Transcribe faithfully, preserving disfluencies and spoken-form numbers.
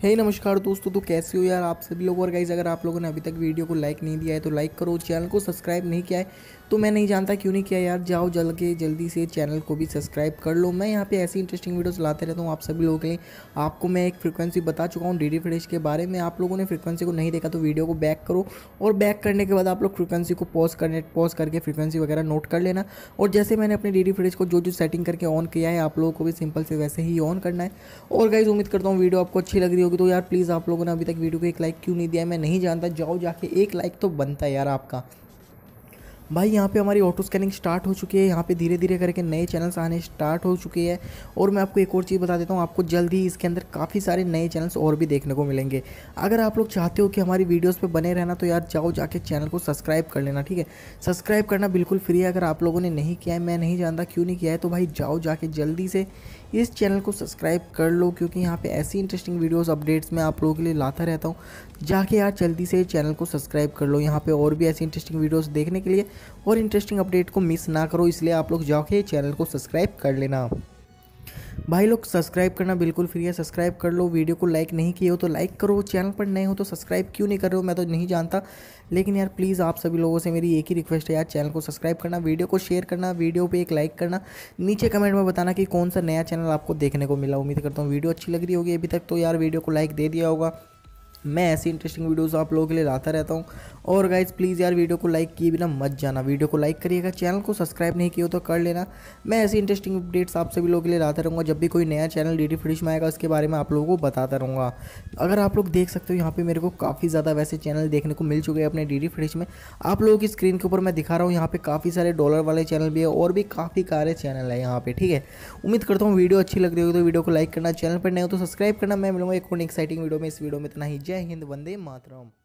हे नमस्कार दोस्तों, तो कैसे हो यार आप सभी लोग। और गाइस, अगर आप लोगों ने अभी तक वीडियो को लाइक नहीं दिया है तो लाइक करो। चैनल को सब्सक्राइब नहीं किया है तो मैं नहीं जानता क्यों नहीं किया यार। जाओ जल के जल्दी से चैनल को भी सब्सक्राइब कर लो। मैं यहाँ पे ऐसी इंटरेस्टिंग वीडियोस लाते रहता हूँ आप सभी लोगों के लिए। आपको मैं एक फ्रीक्वेंसी बता चुका हूँ डीडी फ्रेश के बारे में। आप लोगों ने फ्रीक्वेंसी को नहीं देखा तो वीडियो को बैक करो, और बैक करने के बाद आप लोग फ्रीक्वेंसी को पॉज करने पॉज करके फ्रीक्वेंसी वगैरह नोट कर लेना। और जैसे मैंने अपने डीडी फ्रेश को जो जो सेटिंग करके ऑन किया है, आप लोगों को भी सिंपल से वैसे ही ऑन करना है। और गाइस, उम्मीद करता हूँ वीडियो आपको अच्छी लग रही होगी। तो यार प्लीज़, आप लोगों ने अभी तक वीडियो को एक लाइक क्यों नहीं दिया है मैं नहीं जानता। जाओ जाके एक लाइक तो बनता है यार आपका। भाई यहाँ पे हमारी ऑटो स्कैनिंग स्टार्ट हो चुकी है। यहाँ पे धीरे धीरे करके नए चैनल्स आने स्टार्ट हो चुके हैं। और मैं आपको एक और चीज़ बता देता हूँ, आपको जल्दी ही इसके अंदर काफ़ी सारे नए चैनल्स और भी देखने को मिलेंगे। अगर आप लोग चाहते हो कि हमारी वीडियोस पे बने रहना तो यार जाओ जाके चैनल को सब्सक्राइब कर लेना, ठीक है। सब्सक्राइब करना बिल्कुल फ्री है। अगर आप लोगों ने नहीं किया है, मैं नहीं जानता क्यों नहीं किया है, तो भाई जाओ जाके जल्दी से इस चैनल को सब्सक्राइब कर लो, क्योंकि यहाँ पे ऐसी इंटरेस्टिंग वीडियोस अपडेट्स मैं आप लोगों के लिए लाता रहता हूँ। जाके यार जल्दी से चैनल को सब्सक्राइब कर लो। यहाँ पे और भी ऐसी इंटरेस्टिंग वीडियोस देखने के लिए और इंटरेस्टिंग अपडेट को मिस ना करो, इसलिए आप लोग जाके चैनल को सब्सक्राइब कर लेना। भाई लोग, सब्सक्राइब करना बिल्कुल फ्री है, सब्सक्राइब कर लो। वीडियो को लाइक नहीं किए हो तो लाइक करो। चैनल पर नए हो तो सब्सक्राइब क्यों नहीं कर रहे हो मैं तो नहीं जानता। लेकिन यार प्लीज़, आप सभी लोगों से मेरी एक ही रिक्वेस्ट है यार, चैनल को सब्सक्राइब करना, वीडियो को शेयर करना, वीडियो पे एक लाइक करना, नीचे कमेंट में बताना कि कौन सा नया चैनल आपको देखने को मिला। उम्मीद करता हूँ वीडियो अच्छी लग रही होगी अभी तक, तो यार वीडियो को लाइक दे दिया होगा। मैं ऐसी इंटरेस्टिंग वीडियोस आप लोगों के लिए लाता रहता हूँ। और गाइज प्लीज़ यार, वीडियो को लाइक किए बिना मत जाना। वीडियो को लाइक करिएगा, चैनल को सब्सक्राइब नहीं किया हो तो कर लेना। मैं ऐसी इंटरेस्टिंग अपडेट्स आप सभी लोगों के लिए लाता रहूँगा। जब भी कोई नया चैनल डीडी फ्रेश में आएगा उसके बारे में आप लोगों को बताता रहूँगा। अगर आप लोग देख सकते हो, यहाँ पे मेरे को काफ़ी ज़्यादा वैसे चैनल देखने को मिल चुके हैं अपने डीडी फ्रेश में। आप लोगों की स्क्रीन के ऊपर मैं दिखा रहा हूँ, यहाँ पे काफ़ी सारे डॉलर वाले चैनल भी है और भी काफ़ी सारे चैनल है यहाँ पे, ठीक है। उम्मीद करता हूँ वीडियो अच्छी लग रही होगी तो वीडियो को लाइक करना, चैनल पर नए हो तो सब्सक्राइब करना। मैं मिलूंगा एक और एक्साइटिंग वीडियो में। इस वीडियो में इतना ही। जय हिंद, वंदे मातरम।